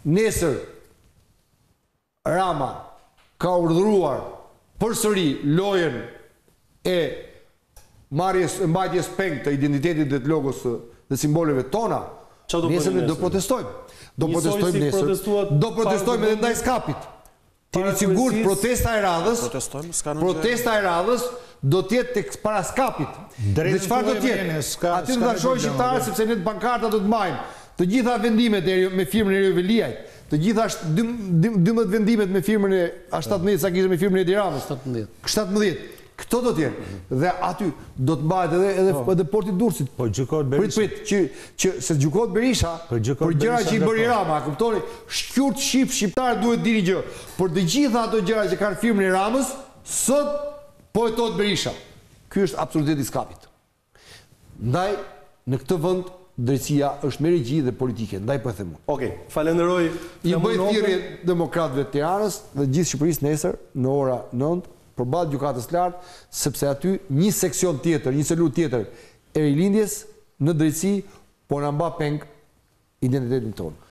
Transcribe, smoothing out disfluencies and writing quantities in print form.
nesër Rama ka urdhëruar përsëri lojën e mbajtjes peng të identitetit dhe të logos dhe simboleve tona, nesër do protestojmë. Do protestojmë nesër. Do protestojmë edhe ndaj skapit. Tini sigurt protesta e radhës do t'jetë tek para skapit. Dhe çfarë do t'jetë? Aty do ta shohin shqiptarët sepse ne pankarta do të mbajmë. Të gjitha vendimet me firmën e Reveliajt, të gjitha 12 vendimet me firmën e 17 sa kishte me firmën e Edi Ramës. 17. Këto do t'jenë. Dhe aty do të mbahet edhe porti Durrësit. Po gjykohet Berisha. Që se gjykohet Berisha për gjëra që i bëri Rama, kuptoni? Shqurt shqiptar duhet dini gjë. Por të gjitha ato gjëra që kanë firmën e Ramës, sot po hetohet Berisha. Ky është absurditeti i skapit. Ndaj në këtë vend drejtësia është me rigji dhe politike, ndaj po e them unë. Okej, falenderoj. I bëj thirrje demokratëve të Tiranës dhe gjithë Shqipërisë nesër në ora 9 përballë gjykatës lartë, sepse aty një seksion tjetër, një celulë tjetër e rilindjes në drejtësi po na mba peng identitetin tonë.